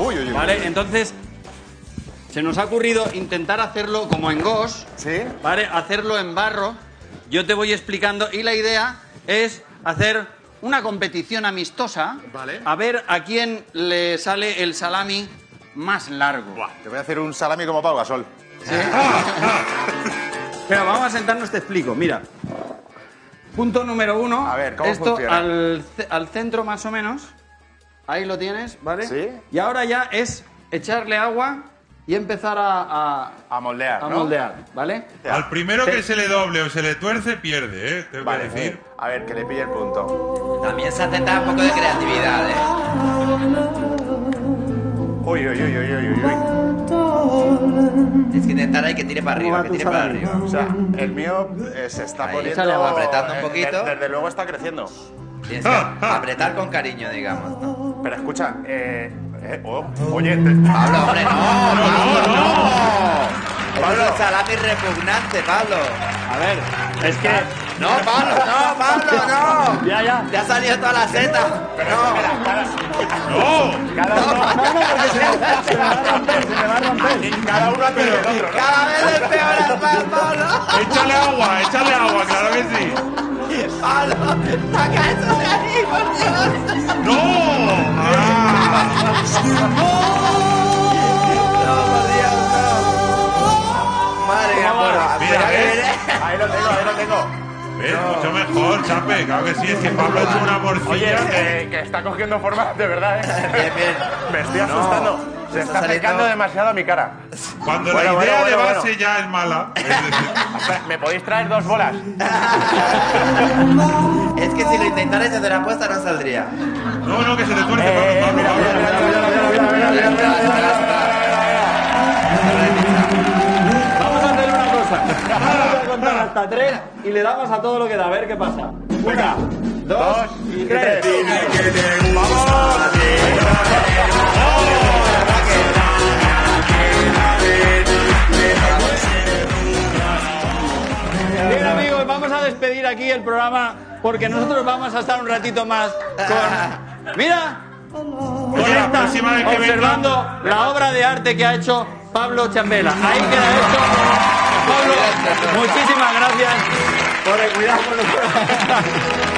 ¿Vale? Entonces, se nos ha ocurrido intentar hacerlo como en gauche, ¿Sí? ¿vale? Hacerlo en barro. Yo te voy explicando y la idea es hacer una competición amistosa. Vale. A ver a quién le sale el salami más largo. Buah, te voy a hacer un salami como Pau Gasol. ¿Sí? Pero vamos a sentarnos, te explico. Mira. Punto número 1. A ver, ¿cómo esto funciona? al centro más o menos. Ahí lo tienes, ¿vale? Sí. Y ahora ya es echarle agua y empezar a moldear, ¿no? moldear, ¿vale? Al primero que se le doble o se le tuerce, pierde, ¿eh? Tengo Vale, que decir. a ver, que le pille el punto. También se acepta un poco de creatividad, ¿eh? Uy. Tienes que intentar ahí que tire para arriba, va que tu tire para salami? arriba. O sea, el mío se está Ahí, poniendo... échale agua, apretando un poquito. Desde luego está creciendo. Tienes que apretar con cariño, digamos, ¿no? Pero escucha, oye... Pablo, hombre, no. Pablo, es un salami repugnante, Pablo. A ver, es que... No, Pablo, no. Ya. Te ha salido toda la seta. No. ¡No! Cada uno... No, porque se me va a romper. Cada uno hace del otro, ¿no? Cada vez es peor el pan, Pablo. Échale agua, claro que sí. Pablo, saca eso de ahí, por Dios. ¡No! ¡Ah! No, por Dios, no. Madre mía, Mira, ¿ves? Ahí lo tengo. ¿Ves? Mucho mejor, Chape. Claro que sí, es que Pablo ha hecho una Oye, morcilla. que está cogiendo forma, de verdad, ¿eh? Bien. Me estoy asustando. Se está acercando demasiado a mi cara. Cuando Bueno, la idea bueno, de bueno. base ya es mala. Es decir, ¿Me podéis traer 2 bolas? Es que si lo intentarais desde la apuesta no saldría. no, que se le tuerce, Pablo. Mira. Vamos a hacer una cosa. Vamos a contar hasta 3 y le damos a todo lo que da. A ver qué pasa. 1, 2 y 3. Bien, amigos, vamos a despedir aquí el programa porque nosotros vamos a estar un ratito más con... ¡Mira! Oye, la próxima vez que observando la obra de arte que ha hecho Pablo Chambela. Ahí queda esto. Pablo, muchísimas gracias por el cuidado con los...